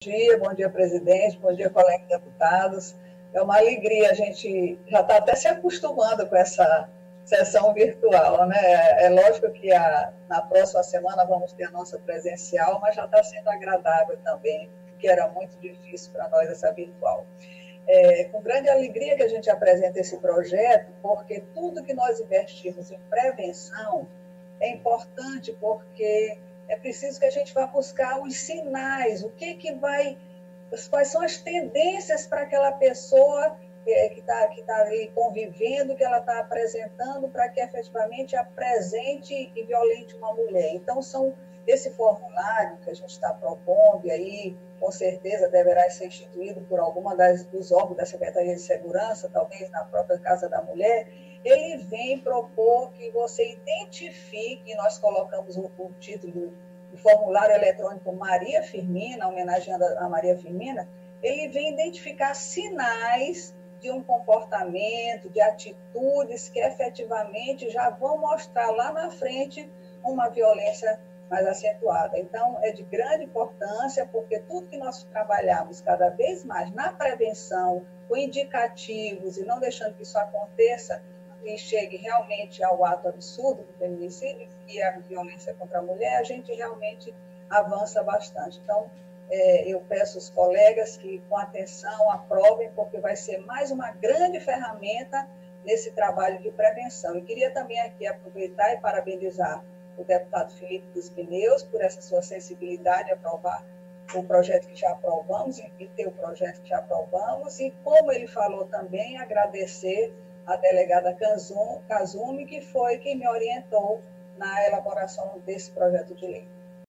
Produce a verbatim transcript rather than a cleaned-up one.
dia, bom dia, presidente, bom dia, colegas deputados. É uma alegria, a gente já está até se acostumando com essa sessão virtual, né? É lógico que a, na próxima semana vamos ter a nossa presencial, mas já está sendo agradável também, porque era muito difícil para nós essa virtual. É com grande alegria que a gente apresenta esse projeto, porque tudo que nós investimos em prevenção é importante, porque é preciso que a gente vá buscar os sinais, o que, que vai, quais são as tendências para aquela pessoa é, que está que tá ali convivendo, que ela está apresentando, para que efetivamente apresente e violente uma mulher. Então, são esse formulário que a gente está propondo, e aí, com certeza, deverá ser instituído por alguma das, dos órgãos da Secretaria de Segurança, talvez na própria Casa da Mulher, ele vem propor que você identifique, nós colocamos o, o título do, do formulário eletrônico Maria Firmina, homenageando a Maria Firmina, ele vem identificar sinais de um comportamento, de atitudes que efetivamente já vão mostrar lá na frente uma violência mais acentuada. Então, é de grande importância, porque tudo que nós trabalhamos cada vez mais na prevenção, com indicativos e não deixando que isso aconteça e chegue realmente ao ato absurdo do feminicídio, que é a violência contra a mulher, a gente realmente avança bastante. Então, é, eu peço aos colegas que, com atenção, aprovem, porque vai ser mais uma grande ferramenta nesse trabalho de prevenção. E queria também aqui aproveitar e parabenizar o deputado Felipe dos Pneus por essa sua sensibilidade a aprovar o projeto que já aprovamos e ter o projeto que já aprovamos, e como ele falou também, agradecer a delegada Kazumi, que foi quem me orientou na elaboração desse projeto de lei.